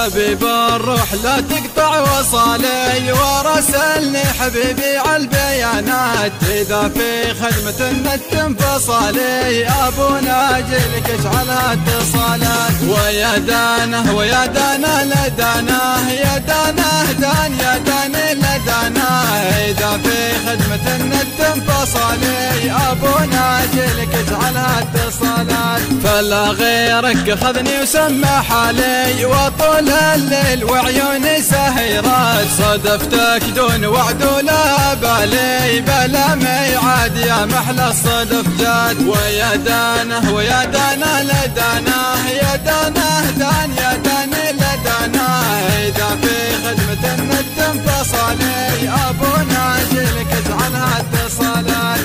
حبيب الروح لا تقطع وصالي، ورسلني حبيبي عالبيانات إذا في خدمة النت انفصالي، أبونا أجلك اشعلها اتصالات. ويا دانه ويا دانه لدانه، يا دانه دان يا داني لدانه، إذا في خدمة النت انفصالي، أبونا أجلك اجعلها اتصالات. فلا غيرك خذني وسمى حالي، وطول الليل وعيوني سهيرات، صدفتك دون وعد ولا بالي، بلا ميعاد يا محلى الصدف جاد. ويا دانه ويا دانه لدانه، يا دانه دان يا داني لدانه، إذا في خدمة النت انفصالي، أبونا أجلك اجعلها اتصالات.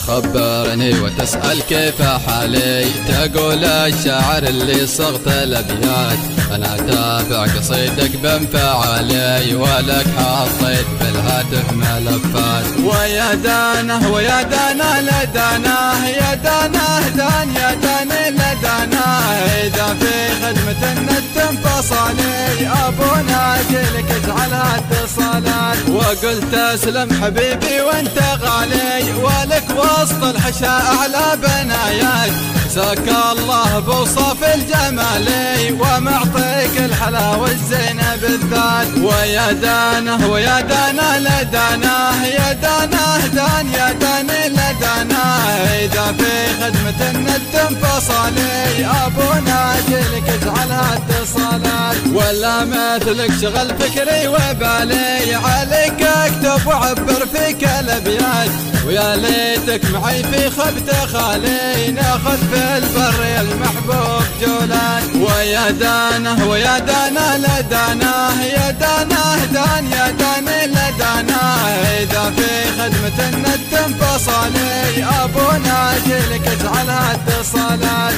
تخبرني وتسأل كيف حالي، تقول الشاعر اللي صغت الأبيات، أنا تابع قصيدك بانفعالي، ولك حطيت بالهاتف ملفات. ويا دانه ويا دانه لدانه، يا دانه دان يا داني لدانه، إذا في خدمة النت انفصالي، أبونا أجلك اجعلها اتصالات. وقلت اسلم حبيبي وانت غالي، ولك وسط الحشاء أعلى بنايات، ساك الله بوصف الجمالي، ومعطيك الحلاوة الزينة بالذات. ويا دانه ويا دانه لدانه، يا دانه دان يا داني لدانه، إذا في خدمة النت انفصالي، أبونا أجلك اجعلها اتصالات. ولا مثلك شغل فكري وبالي، عليك اكتب وعبر فيك الأبيات، ويا ليتك معي في خبت خالي، ناخذ في البر المحبوب جولات. ويا دانه ويا دانه لدانه، يا دانه دان يا داني لدانه، إذا في خدمة النت انفصالي، أبونا أجلك اجعلها اتصالات.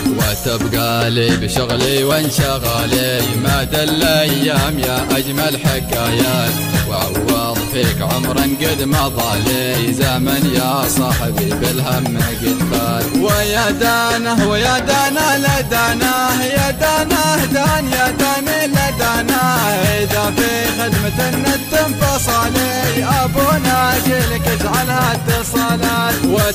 وتبقى لي بشغلي وانشغالي مدى الأيام يا أجمل حكايات، وعوض فيك عمرا قد مضى لي زمن يا صاحبي بالهم قد فات. ويا دانه ويا دانه لدانه، يا دانه دان يا داني لدانه، إذا في خدمة النت انفصالي، أبونا أجلك اجعلها اتصالات.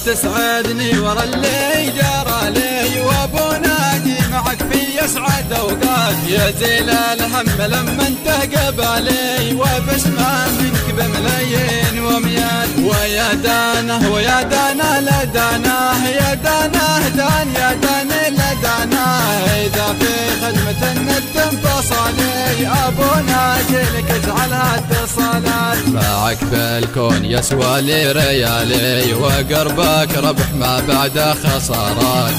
وتسعدني ورا اللي جرى لي، وأبونا أجي معك في أسعد أوقات، يزيل الهم لما انت قبالي، وبسمع منك بملايين وميات. ويا دانه ويا دانه لدانه، يا دانه دان يا داني لدانه، إذا في خدمة النت انفصالي، أبونا أجلك اجعلها اتصالات. معك في الكون يسوى لي ريالي، وقربك ربح ما بعد خسارات،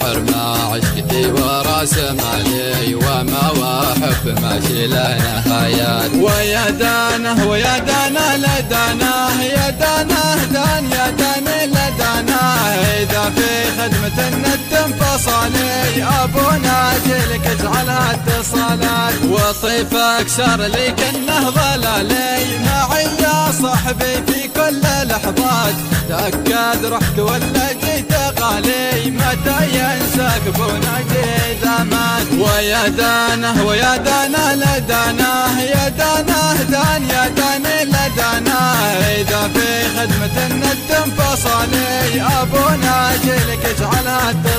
وعرمى عشقتي وراس مالي، وما واحب ماشي له نهايات. ويا دانه ويا دانه لدانه، يا دانه دان يا داني لدانه، إذا في خدمة النت انفصالي، أبونا أجلك اجعلها اتصالات. وطيفك صار لي كأنه ظلالي، معي يا صاحبي في كل لحظات، تأكد رحت ولا جيت غالي، متى ينساك ابونا إذا مات. ويا دانه ويا دانه لدانه، يا دانه دان يا داني لدانه، إذا في خدمة النت انفصالي، أبونا أجلك اجعلها